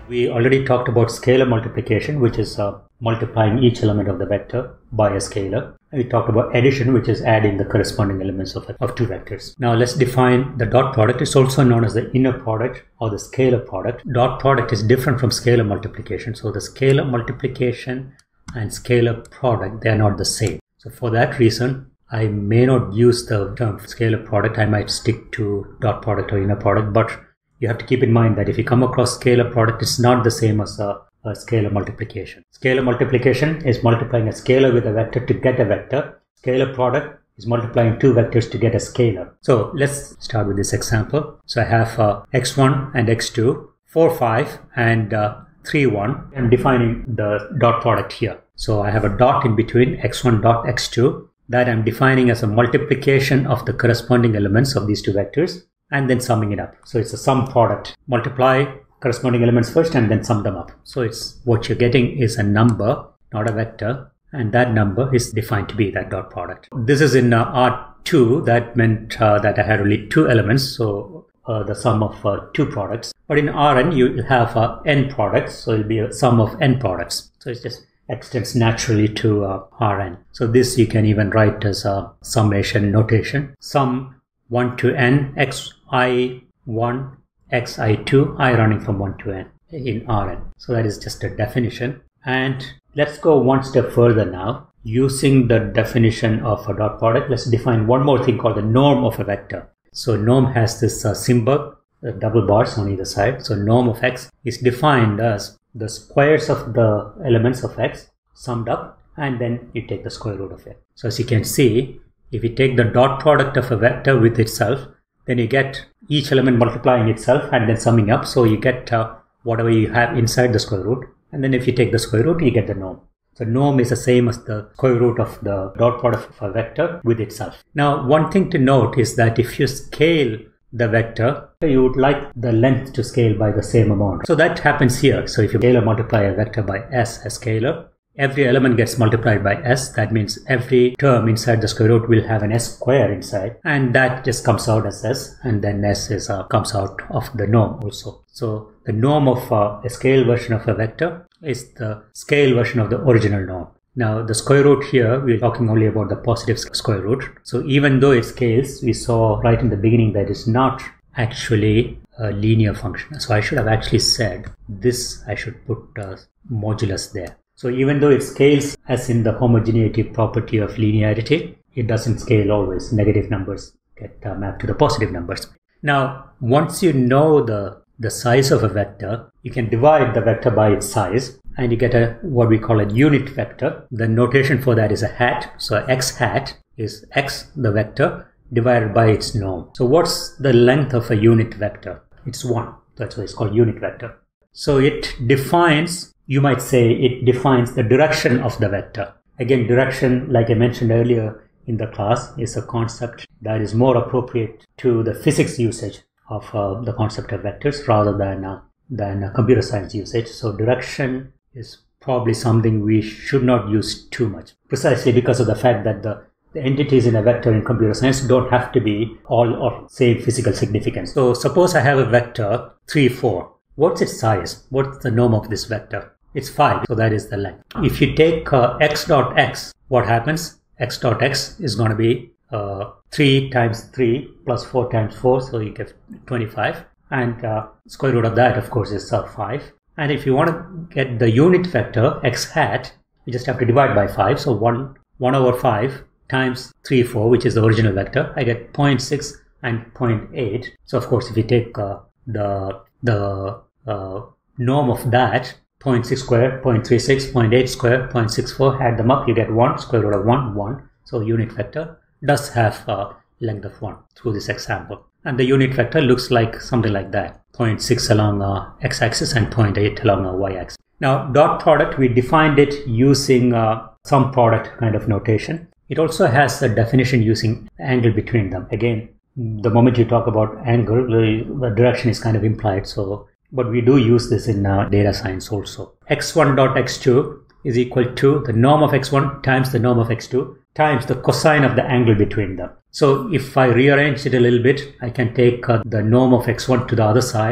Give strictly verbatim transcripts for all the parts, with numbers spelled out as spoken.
We already talked about scalar multiplication, which is uh, multiplying each element of the vector by a scalar. And we talked about addition, which is adding the corresponding elements of, of two vectors. Now let's define the dot product. It's also known as the inner product or the scalar product. Dot product is different from scalar multiplication. So the scalar multiplication and scalar product, they are not the same. So for that reason, I may not use the term scalar product. I might stick to dot product or inner product, but you have to keep in mind that if you come across scalar product, it's not the same as a, a scalar multiplication. Scalar multiplication is multiplying a scalar with a vector to get a vector. Scalar product is multiplying two vectors to get a scalar. So let's start with this example. So I have uh, x one and x two, four, five and uh, three, one. I'm defining the dot product here. So I have a dot in between x one dot x two that I'm defining as a multiplication of the corresponding elements of these two vectors, and then summing it up. So it's a sum product. Multiply corresponding elements first and then sum them up. So it's what you're getting is a number, not a vector, and that number is defined to be that dot product. This is in uh, R two. That meant uh, that I had only two elements, so uh, the sum of uh, two products. But in Rn you have uh, n products, so it'll be a sum of n products. So it just extends naturally to uh, Rn. So this you can even write as a summation notation. Sum one to n, x I one, x I two, I running from one to n in Rn. So that is just a definition. And let's go one step further now. Using the definition of a dot product, let's define one more thing called the norm of a vector. So norm has this uh, symbol, uh, double bars on either side. So norm of x is defined as the squares of the elements of x summed up, and then you take the square root of it. So as you can see, if you take the dot product of a vector with itself, then you get each element multiplying itself and then summing up. So you get uh, whatever you have inside the square root. And then if you take the square root, you get the norm. So norm is the same as the square root of the dot product of a vector with itself. Now, one thing to note is that if you scale the vector, you would like the length to scale by the same amount. So that happens here. So if you scalar multiply a vector by s, a scalar, every element gets multiplied by s. That means every term inside the square root will have an s square inside, and that just comes out as s, and then s is uh, comes out of the norm also. So the norm of uh, a scale version of a vector is the scale version of the original norm. Now the square root here, we're talking only about the positive square root. So even though it scales, we saw right in the beginning that it's not actually a linear function. So I should have actually said this, I should put uh, modulus there. So even though it scales as in the homogeneity property of linearity, it doesn't scale always. Negative numbers get uh, mapped to the positive numbers. Now, once you know the, the size of a vector, you can divide the vector by its size, and you get a what we call a unit vector. The notation for that is a hat. So x hat is x, the vector, divided by its norm. So what's the length of a unit vector? It's one. That's why it's called unit vector. So it defines, you might say it defines the direction of the vector. Again, direction, like I mentioned earlier in the class, is a concept that is more appropriate to the physics usage of uh, the concept of vectors rather than, uh, than uh, computer science usage. So direction is probably something we should not use too much, precisely because of the fact that the, the entities in a vector in computer science don't have to be all of same physical significance. So suppose I have a vector three, four. What's its size? What's the norm of this vector? It's five, so that is the length. If you take uh, x dot x, what happens? X dot x is going to be uh, three times three plus four times four, so you get twenty-five. And uh, square root of that, of course, is uh, five. And if you want to get the unit vector, x hat, you just have to divide by five. So one, one over five times three, four, which is the original vector, I get zero point six and zero point eight. So of course, if you take uh, the, the uh, norm of that, zero point six square, zero point three six, zero point eight square, zero point six four, add them up, you get one, square root of one, one. So unit vector does have a length of one through this example. And the unit vector looks like something like that. zero point six along uh, x-axis and zero point eight along a y-axis. Now, dot product, we defined it using uh, some product kind of notation. It also has a definition using angle between them. Again, the moment you talk about angle, the direction is kind of implied. So, but we do use this in uh, data science also. x one dot x two is equal to the norm of x one times the norm of x two times the cosine of the angle between them. So if I rearrange it a little bit, I can take uh, the norm of x one to the other side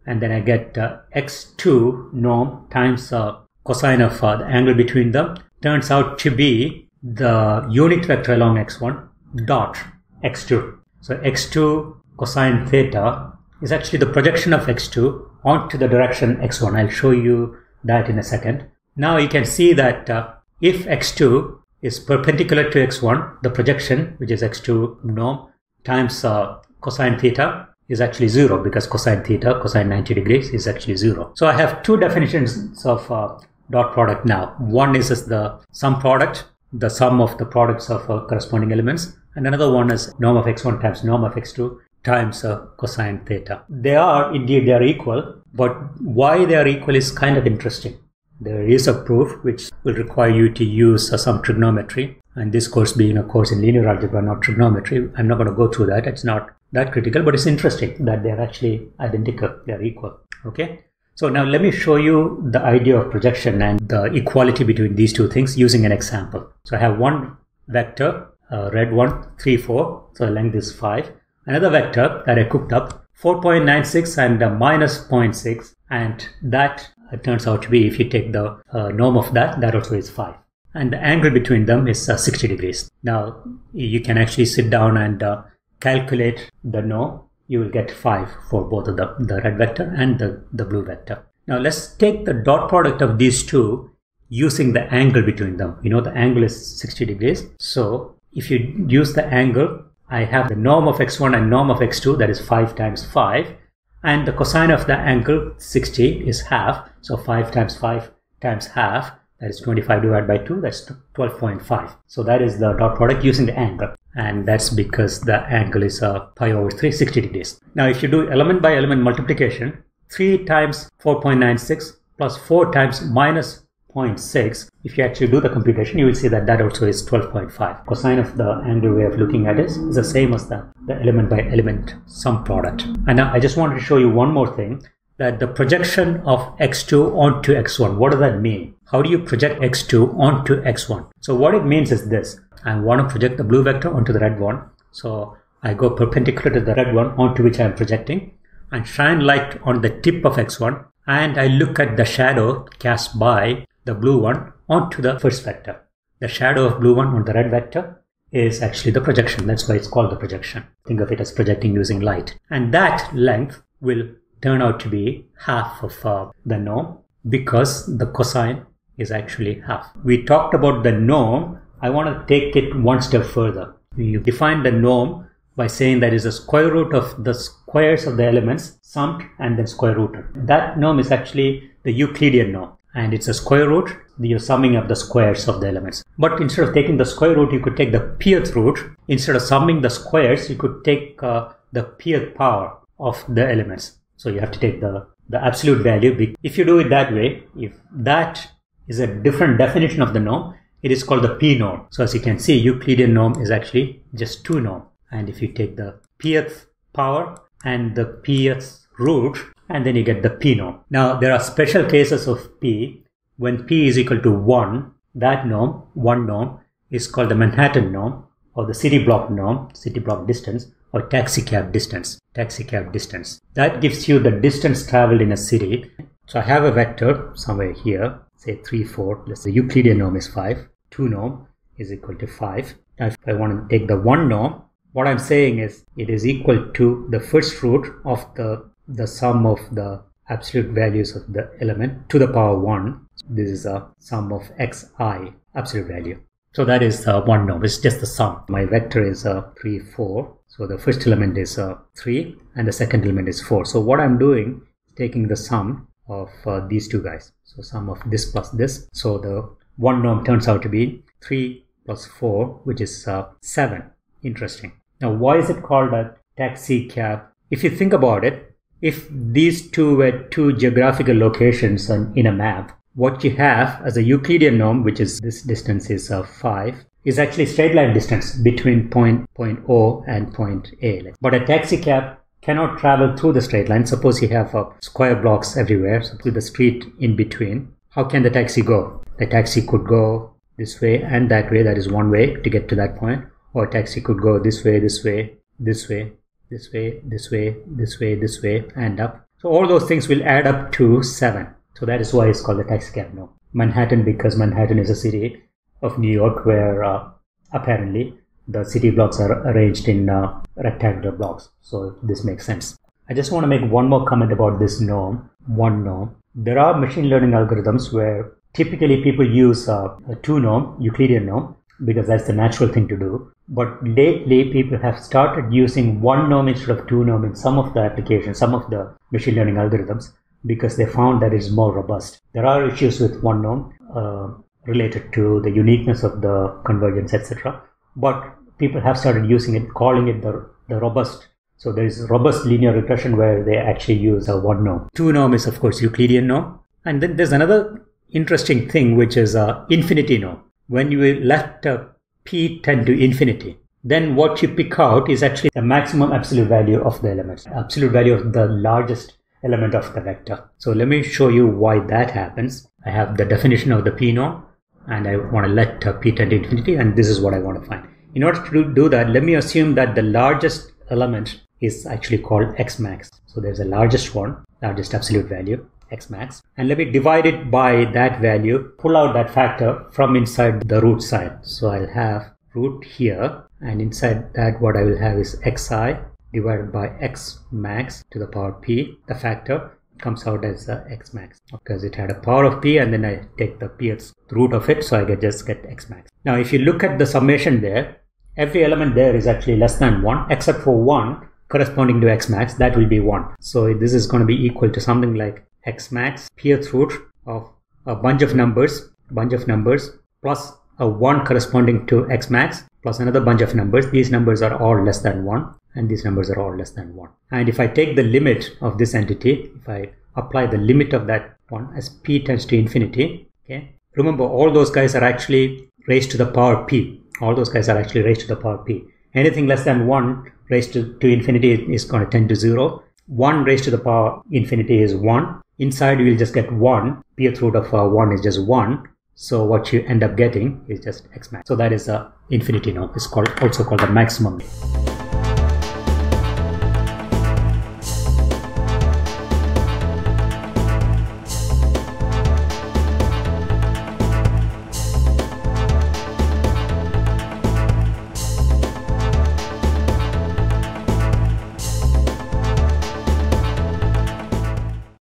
and then I get uh, x two norm times uh, cosine of uh, the angle between them turns out to be the unit vector along x one dot x two. So x two cosine theta is actually the projection of x two onto the direction x one. I'll show you that in a second. Now you can see that uh, if x two is perpendicular to x one, the projection, which is x two norm times uh, cosine theta, is actually zero, because cosine theta, cosine ninety degrees, is actually zero. So I have two definitions of uh, dot product now. One is, is the sum product, the sum of the products of uh, corresponding elements, and another one is norm of x one times norm of x two times uh, cosine theta. They are indeed they are equal, but why they are equal is kind of interesting. There is a proof which will require you to use uh, some trigonometry, and this course being a course in linear algebra, not trigonometry, I'm not going to go through that. It's not that critical, but it's interesting that they are actually identical, they are equal. Okay, so now let me show you the idea of projection and the equality between these two things using an example. So I have one vector, uh, red one, three, four, so the length is five. Another vector that I cooked up, four point nine six and uh, minus zero point six, and that uh, turns out to be, if you take the uh, norm of that, that also is five. And the angle between them is uh, sixty degrees. Now you can actually sit down and uh, calculate the norm. You will get five for both of the, the red vector and the, the blue vector. Now let's take the dot product of these two using the angle between them. You know the angle is sixty degrees. So if you use the angle, I have the norm of x one and norm of x two, that is five times five. And the cosine of the angle sixty is half. So five times five times half, that is twenty-five divided by two, that's twelve point five. So that is the dot product using the angle. And that's because the angle is uh, pi over three, sixty degrees. Now if you do element by element multiplication, three times four point nine six plus four times minus zero point six, if you actually do the computation, you will see that that also is twelve point five. Cosine of the angle way of looking at it is the same as the, the element by element sum product. And now I just wanted to show you one more thing, that the projection of x two onto x one, what does that mean? How do you project x two onto x one? So what it means is this: I want to project the blue vector onto the red one. So I go perpendicular to the red one onto which I am projecting and shine light on the tip of x one, and I look at the shadow cast by the blue one onto the first vector. The shadow of blue one on the red vector is actually the projection. That's why it's called the projection. Think of it as projecting using light. And that length will turn out to be half of uh, the norm, because the cosine is actually half. We talked about the norm. I want to take it one step further. You define the norm by saying that is the square root of the squares of the elements summed and then square rooted. That norm is actually the Euclidean norm, and it's a square root. You're summing up the squares of the elements. But instead of taking the square root, you could take the pth root. Instead of summing the squares, you could take uh, the pth power of the elements. So you have to take the, the absolute value. If you do it that way, if that is a different definition of the norm, it is called the p norm. So as you can see, Euclidean norm is actually just two norm. And if you take the pth power and the pth root, and then you get the p norm. Now there are special cases of p. When p is equal to one, that norm, one norm, is called the Manhattan norm, or the city block norm, city block distance, or taxi cab distance, taxi cab distance. That gives you the distance traveled in a city. So I have a vector somewhere here, say three, four, let's say the Euclidean norm is five, two norm is equal to five. Now if I want to take the one norm, what I'm saying is it is equal to the first root of the, the sum of the absolute values of the element to the power one. This is a sum of xi, absolute value. So that is uh, one norm, it's just the sum. My vector is uh, three, four. So the first element is uh, three and the second element is four. So what I'm doing is taking the sum of uh, these two guys. So sum of this plus this. So the one norm turns out to be three plus four, which is uh, seven. Interesting. Now why is it called a taxi cab? If you think about it, if these two were two geographical locations on, in a map, what you have as a Euclidean norm, which is this distance is uh, five, is actually straight line distance between point, point O and point A. But a taxi cab cannot travel through the straight line. Suppose you have uh, square blocks everywhere, so through the street in between. How can the taxi go? The taxi could go this way and that way. That is one way to get to that point. Or a taxi could go this way, this way, this way, this way, this way, this way, this way, and up. So all those things will add up to seven. So that is why it's called the taxicab norm. Manhattan, because Manhattan is a city of New York where uh, apparently the city blocks are arranged in uh, rectangular blocks. So this makes sense. I just want to make one more comment about this norm, one norm. There are machine learning algorithms where typically people use uh, a two norm, Euclidean norm, because that's the natural thing to do. But lately people have started using one norm instead of two norm in some of the applications, some of the machine learning algorithms, because they found that it's more robust. There are issues with one norm uh, related to the uniqueness of the convergence, et cetera. But people have started using it, calling it the, the robust. So there is robust linear regression where they actually use a one norm. Two norm is of course Euclidean norm. And then there's another interesting thing, which is a infinity norm. When you let uh, p tend to infinity, then what you pick out is actually the maximum absolute value of the elements, absolute value of the largest element of the vector. So let me show you why that happens. I have the definition of the p norm and I want to let uh, p tend to infinity, and this is what I want to find. In order to do that, let me assume that the largest element is actually called x max. So there's a largest one, largest absolute value, x max, and let me divide it by that value, pull out that factor from inside the root side. So I'll have root here, and inside that what I will have is xi divided by x max to the power p. The factor comes out as uh, x max because it had a power of p, and then I take the pth root of it, so I get just get x max. Now if you look at the summation there, every element there is actually less than one except for one corresponding to x max, that will be one. So this is going to be equal to something like x max pth root of a bunch of numbers, bunch of numbers plus a one corresponding to x max plus another bunch of numbers. These numbers are all less than one, and these numbers are all less than one. And if I take the limit of this entity, if I apply the limit of that one as p tends to infinity, okay, remember all those guys are actually raised to the power p. All those guys are actually raised to the power p. Anything less than one raised to, to infinity is going to tend to zero. one raised to the power infinity is one. Inside you will just get one. Pth root of uh, one is just one. So what you end up getting is just x max. So that is a infinity norm. It's called also called the maximum.